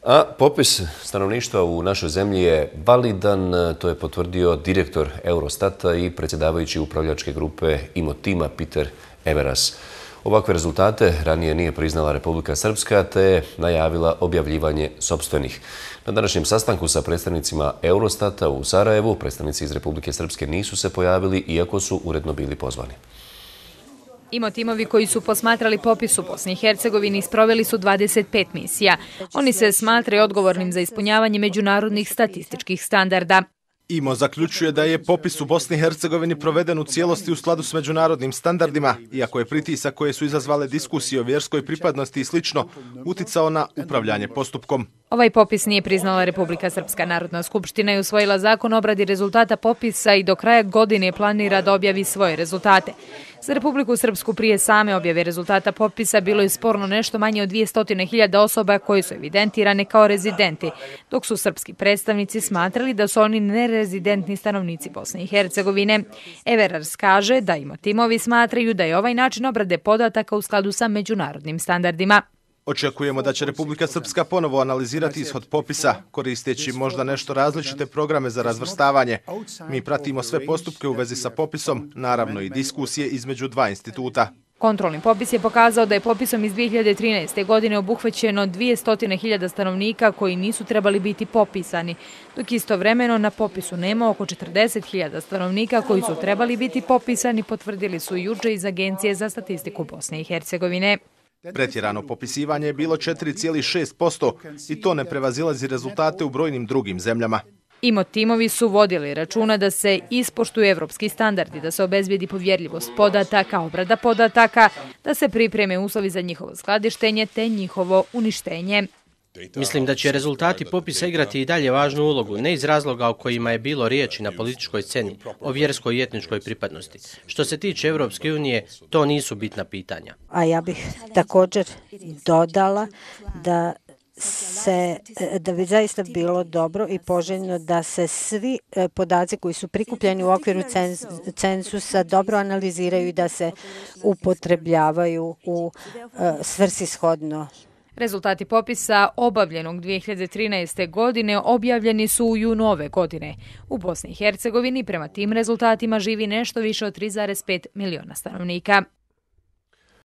A popis stanovništva u našoj zemlji je validan, to je potvrdio direktor Eurostata i predsjedavajući upravljačke grupe Imotima Peter Everas. Ovakve rezultate ranije nije priznala Republika Srpska te je najavila objavljivanje sopstvenih. Na današnjem sastanku sa predstavnicima Eurostata u Sarajevu predstavnici iz Republike Srpske nisu se pojavili iako su uredno bili pozvani. Imotimovi koji su posmatrali popis u Bosni i Hercegovini sproveli su 25 misija. Oni se smatraju odgovornim za ispunjavanje međunarodnih statističkih standarda. IMO zaključuje da je popis u Bosni i Hercegovini proveden u cijelosti u skladu s međunarodnim standardima, iako je pritisak koje su izazvale diskusije o vjerskoj pripadnosti i slično uticao na upravljanje postupkom. Ovaj popis nije priznala Republika Srpska. Narodna skupština je usvojila zakon o obradi rezultata popisa i do kraja godine planira da objavi svoje rezultate. Za Republiku Srpsku prije same objave rezultata popisa bilo je sporno nešto manje od 200.000 osoba koje su evidentirane kao rezidenti, dok su srpski predstavnici smatrali da su oni nerezidentni stanovnici Bosne i Hercegovine. Everas kaže da Imotimovi smatraju da je ovaj način obrade podataka u skladu sa međunarodnim standardima. Očekujemo da će Republika Srpska ponovo analizirati ishod popisa, koristeći možda nešto različite programe za razvrstavanje. Mi pratimo sve postupke u vezi sa popisom, naravno i diskusije između dva instituta. Kontrolni popis je pokazao da je popisom iz 2013. godine obuhvaćeno 200.000 stanovnika koji nisu trebali biti popisani, dok istovremeno na popisu nema oko 40.000 stanovnika koji su trebali biti popisani, potvrdili su juče iz Agencije za statistiku Bosne i Hercegovine. Pretjerano popisivanje je bilo 4,6% i to ne prevazilazi rezultate u brojnim drugim zemljama. Imotimovi su vodili računa da se ispoštuju evropski standardi, da se obezbijedi povjerljivost podataka, obrada podataka, da se pripreme uslovi za njihovo skladištenje te njihovo uništenje. Mislim da će rezultati popisa igrati i dalje važnu ulogu, ne iz razloga o kojima je bilo riječi na političkoj sceni, o vjerskoj i etničkoj pripadnosti. Što se tiče Evropske unije, to nisu bitna pitanja. A ja bih također dodala da bi zaista bilo dobro i poželjno da se svi podaci koji su prikupljeni u okviru cenzusa dobro analiziraju i da se upotrebljavaju u svrsishodno. Rezultati popisa obavljenog 2013. godine objavljeni su u junu ove godine. U Bosni i Hercegovini prema tim rezultatima živi nešto više od 3,5 miliona stanovnika.